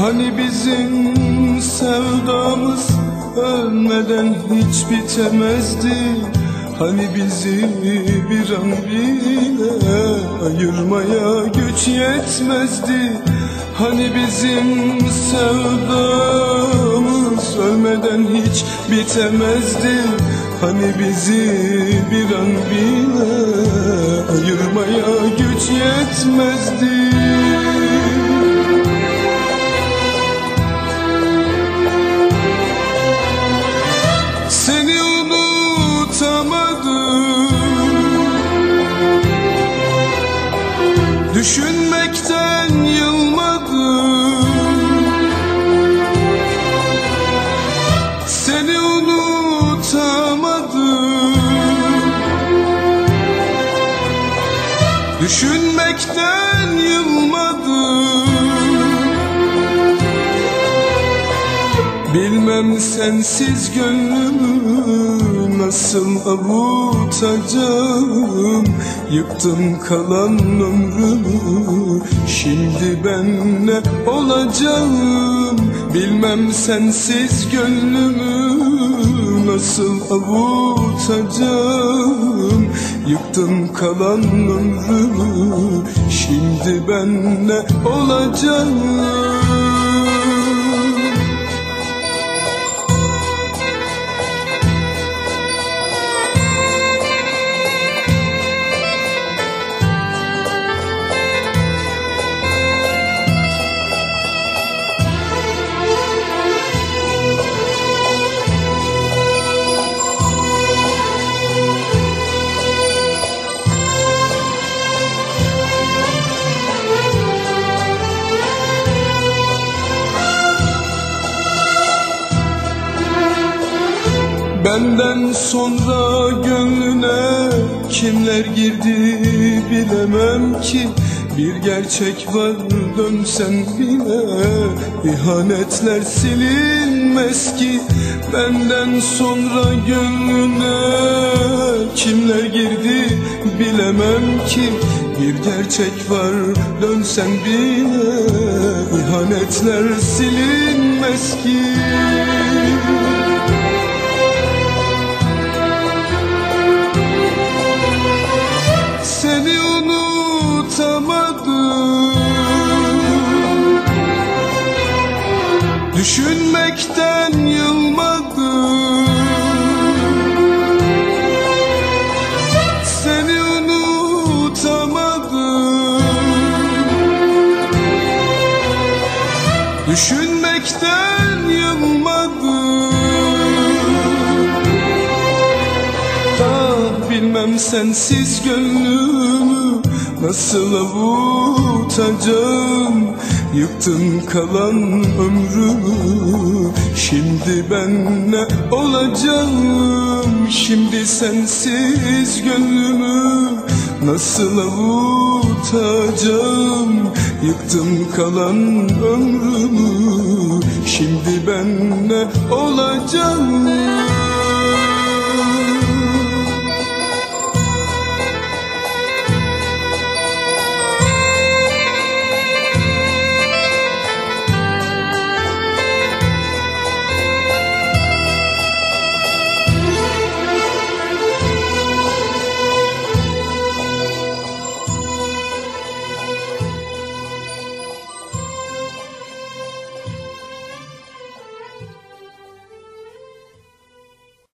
Hani bizim sevdamız ölmeden hiç bitemezdi. Hani bizi bir an bile ayırmaya güç yetmezdi. Hani bizim sevdamız ölmeden hiç bitemezdi. Hani bizi bir an bile ayırmaya güç yetmezdi. Seni unutamadım, düşünmekten yılmadım. Seni unutamadım, düşünmekten yılmadım. Bilmem sensiz gönlümü nasıl avutacağım. Yıktım kalan ömrümü, şimdi ben ne olacağım? Bilmem sensiz gönlümü nasıl avutacağım. Yıktım kalan ömrümü, şimdi ben ne olacağım? Benden sonra gönlüne kimler girdi bilemem ki. Bir gerçek var dönsen bile ihanetler silinmez ki. Benden sonra gönlüne kimler girdi bilemem ki. Bir gerçek var dönsen bile ihanetler silinmez ki. Seni unutamadım, düşünmekten yılmadım. Seni unutamadım, düşünmekten yılmadım. Bilmem sensiz gönlümü nasıl avutacağım. Yıktım kalan ömrümü, şimdi ben ne olacağım? Şimdi sensiz gönlümü nasıl avutacağım? Yıktım kalan ömrümü, şimdi ben ne olacağım?